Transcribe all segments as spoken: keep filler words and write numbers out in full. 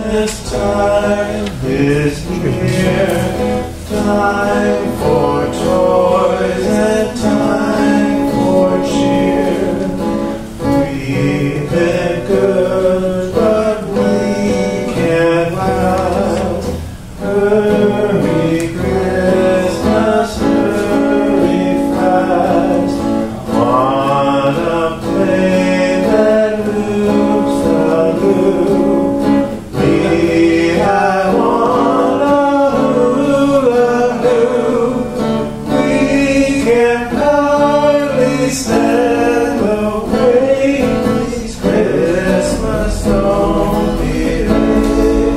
Christmas time is here, time for toys and time for cheer. We've been good, but we can't last. Hurry, Christmas, hurry fast. On a plane that loops the loop. Me, I want a hula hoop. We can hardly stand the wait. These Christmas don't be late.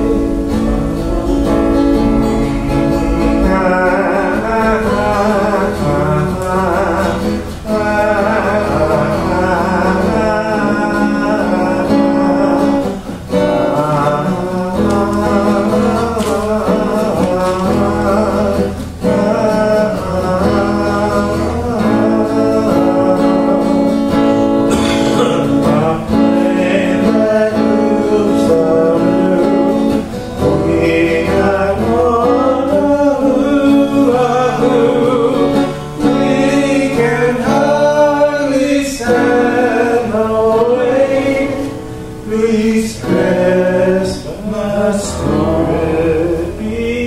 Please, Christmas, let it be.